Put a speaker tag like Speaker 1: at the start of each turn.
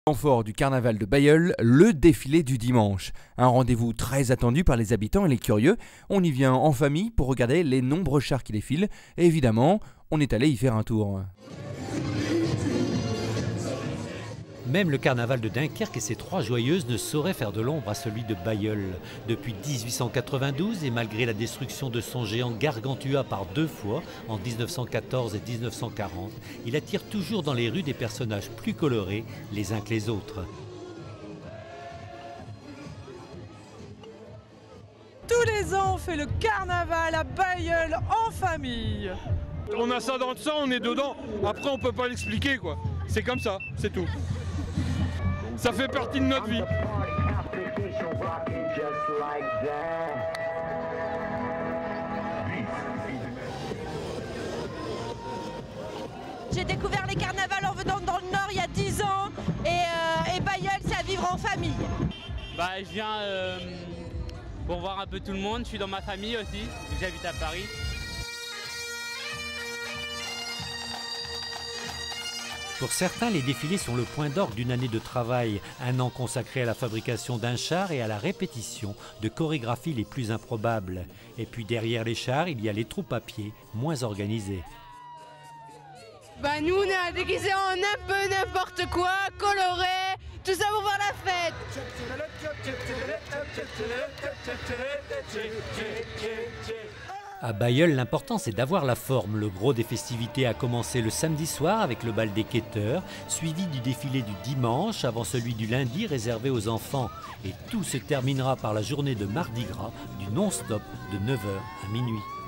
Speaker 1: Temps fort du carnaval de Bailleul, le défilé du dimanche. Un rendez-vous très attendu par les habitants et les curieux. On y vient en famille pour regarder les nombreux chars qui défilent. Et évidemment, on est allé y faire un tour.
Speaker 2: Même le carnaval de Dunkerque et ses trois joyeuses ne sauraient faire de l'ombre à celui de Bailleul. Depuis 1892 et malgré la destruction de son géant Gargantua par 2 fois, en 1914 et 1940, il attire toujours dans les rues des personnages plus colorés les uns que les autres.
Speaker 3: Tous les ans, on fait le carnaval à Bailleul en famille.
Speaker 4: On a ça dans le sang, on est dedans. Après, on peut pas l'expliquer, quoi. C'est comme ça, c'est tout. Ça fait partie de notre vie.
Speaker 5: J'ai découvert les carnavals en venant dans le Nord il y a 10 ans et Bailleul, c'est à vivre en famille.
Speaker 6: Je viens pour voir un peu tout le monde, je suis dans ma famille aussi, j'habite à Paris.
Speaker 2: Pour certains, les défilés sont le point d'orgue d'une année de travail, un an consacré à la fabrication d'un char et à la répétition de chorégraphies les plus improbables. Et puis derrière les chars, il y a les troupes à pied, moins organisées.
Speaker 3: Nous, on est déguisés en un peu n'importe quoi, coloré, tout ça pour voir la fête.
Speaker 2: À Bailleul, l'important c'est d'avoir la forme. Le gros des festivités a commencé le samedi soir avec le bal des quêteurs, suivi du défilé du dimanche avant celui du lundi réservé aux enfants. Et tout se terminera par la journée de Mardi Gras du non-stop de 9h à minuit.